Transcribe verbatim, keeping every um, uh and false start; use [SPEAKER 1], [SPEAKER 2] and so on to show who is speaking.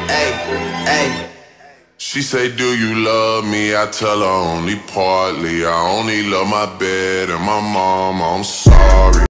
[SPEAKER 1] Hey, hey.
[SPEAKER 2] She say, do you love me? I tell her only partly. I only love my bed and my mom, I'm sorry.